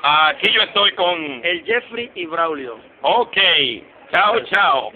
Aquí yo estoy con... el Jefrey y Braulio. Ok. Chao, chao.